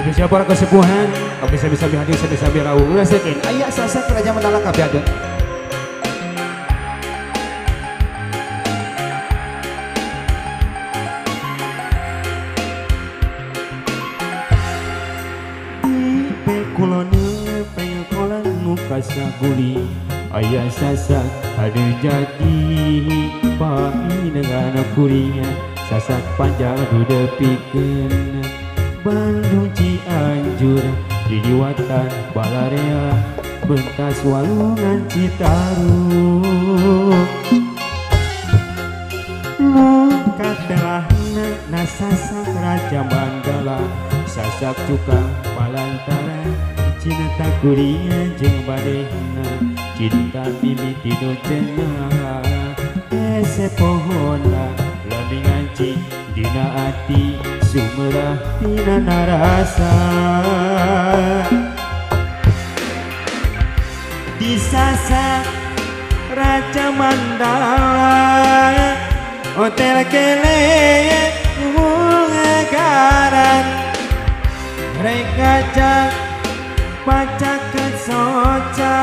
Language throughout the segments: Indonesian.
Bisa para kesepuhan, bisa hadir bisa birau. Ulah sekin, ayak sasak Raja Mandala kabeh adeun. Pekulone pengekolan muka saguli, ayah sasak ada jadi pai dengan kuliah sasak panjang duda pikeun. Bandung Cianjur Diliwatan Balarea Bentas Walungan Citarum Luka telahna nasasak Raja Mandala sasak cukang palantara cinta kuliah jeung badehna cinta mimiti nu cenah ese pohona lebih ngancing dina ati sumerah tina narasa disasak Raja Mandala hotel kele ngaran rek ngajak pacak kesoca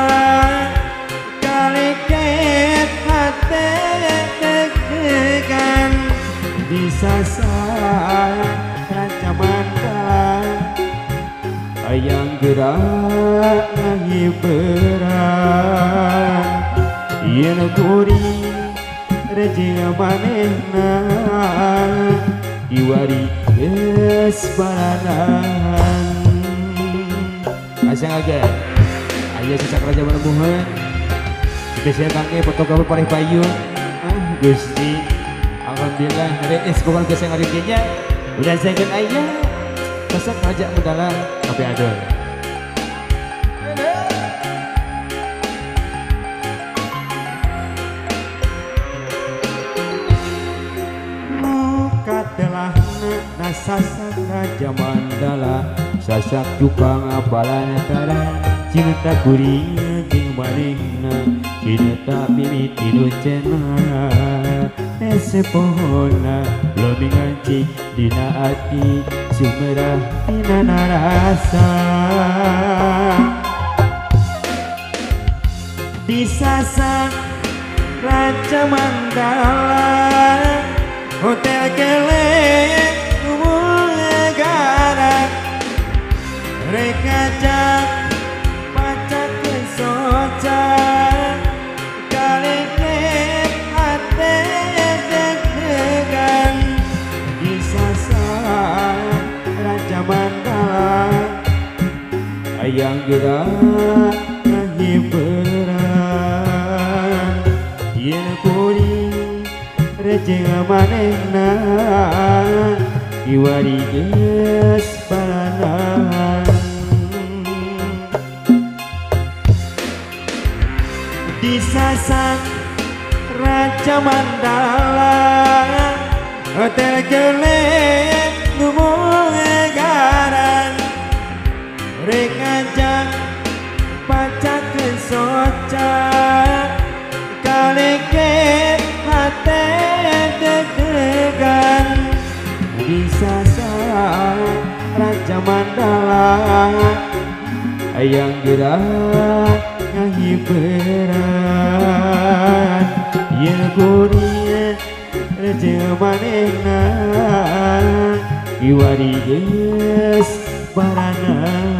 kaleket hate deg-degan disasar Raja Mandala ayang gerak ngahiberan yen kuring rejea manehna diwari geus baranan asang aja aya sasak Raja Mandala spesial kangge fotografer Parih Payun Gusti alhamdulillah reis bukan keseng harinya udah saya ayah sasak Raja Mandala kabeh adeun. Luka telahna nasasak Raja Mandala sasak cukang balantara cinta kuliah jeung manehna cinta mimiti nu cenah ese pohona lebih ngancing dina ati sumerah tina narasa disasak Raja Mandala hotel kelek negara rek ngajak pacak kesoca kaleket hate deg-degan disasar Raja Mandala ayang gerak ngahiberan yen kuring rejea manehna diwari geus baranan disasak Raja Mandala hotel kelek ngaran rek ngajak pacak kesoca kaleket hate deg-degan disasar Raja Mandala ayang gerak ngahiberan yen kuring rejea manehna diwari geus baranan